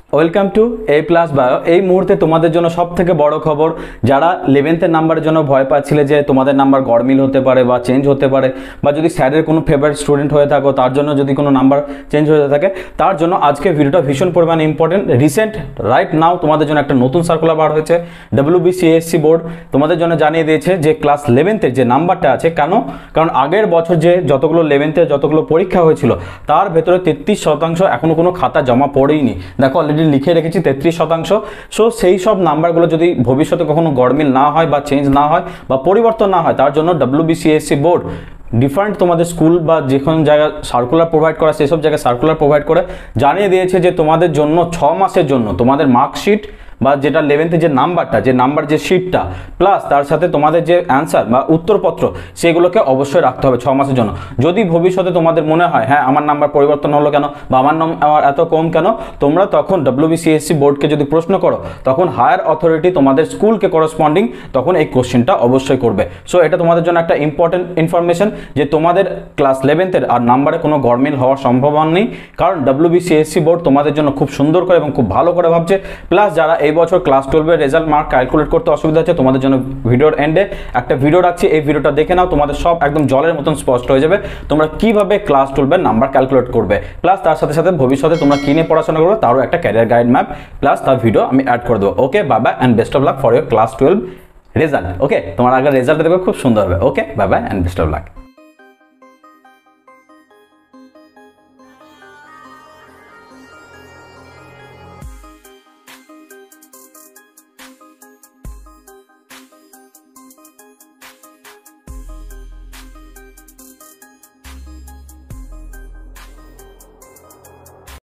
Welcome to A plus bio. এই মুহূর্তে তোমাদের জন্য সব থেকে বড় খবর, যারা 11th নাম্বারের জন্য ভয় পাচ্ছিলে যে তোমাদের নাম্বার গড়মিল হতে পারে বা চেঞ্জ হতে পারে, বা যদি স্যারের কোনো ফেভারিট স্টুডেন্ট হয়ে থাকো তার জন্য যদি কোনো নাম্বার চেঞ্জ হয়ে থাকে, তার জন্য আজকে ভিডিওটা ভীষণ পরিমাণে ইম্পর্টেন্ট। রিসেন্ট রাইট নাও তোমাদের জন্য একটা নতুন সার্কুলার বার হয়েছে। WBCSC বোর্ড তোমাদের জন্য জানিয়ে দিয়েছে যে ক্লাস 11th যে নাম্বারটা আছে, কারণ আগের বছর যে যতগুলো 11th যতগুলো পরীক্ষা হয়েছিল তার ভেতরে 33% এখনো কোনো খাতা জমা পড়েইনি। দেখো অলরেডি লিখে রেখেছি 33%। সো সেই সব নাম্বারগুলো যদি ভবিষ্যতে কখনো গড়মিল না হয় বা চেঞ্জ না হয় বা পরিবর্তন না হয়, তার জন্য WBCSC বোর্ড ডিফারেন্ট তোমাদের স্কুল বা যে কোনো জায়গায় সার্কুলার প্রোভাইড করা, সেই সব জায়গায় সার্কুলার প্রোভাইড করে জানিয়ে দিয়েছে যে তোমাদের জন্য 6 মাসের জন্য তোমাদের মার্কশিট বা যেটা 11th যে নাম্বারটা, যে নাম্বার যে শিটটা প্লাস তার সাথে তোমাদের যে অ্যান্সার বা উত্তরপত্র, সেগুলোকে অবশ্যই রাখতে হবে 6 মাসের জন্য। যদি ভবিষ্যতে তোমাদের মনে হয় হ্যাঁ আমার নাম্বার পরিবর্তন হলো কেন বা আমার এত কম কেন, তোমরা তখন WBCSC বোর্ডকে যদি প্রশ্ন করো, তখন হায়ার অথরিটি তোমাদের স্কুলকে করসপন্ডিং তখন এই কোশ্চেনটা অবশ্যই করবে। সো এটা তোমাদের জন্য একটা ইম্পর্টেন্ট ইনফরমেশন যে তোমাদের ক্লাস 11th আর নাম্বারে কোনো গড়মিল হওয়ার সম্ভাবনা নেই, কারণ WBCSC বোর্ড তোমাদের জন্য খুব সুন্দর করে এবং খুব ভালো করে ভাবছে। প্লাস যারা এই বছর ক্লাস 12 এর রেজাল্ট মার্ক ক্যালকুলেট করতে অসুবিধা হচ্ছে, তোমাদের জন্য ভিডিওর এন্ডে একটা ভিডিও রাখছি, এই ভিডিওটা দেখে নাও, তোমাদের সব একদম জলের মতন স্পষ্ট হয়ে যাবে তোমরা কিভাবে ক্লাস 12 এর নাম্বার ক্যালকুলেট করবে। প্লাস তার সাথে সাথে ভবিষ্যতে তোমরা কি নিয়ে পড়াশোনা করবে তারও একটা ক্যারিয়ার গাইড ম্যাপ প্লাস তার ভিডিও আমি অ্যাড করে দেবো। Okay, bye bye and best of luck for your class 12 result. Okay, তোমার আগে রেজাল্ট দেবে খুব সুন্দর হবে। Okay, bye bye and best of lakh.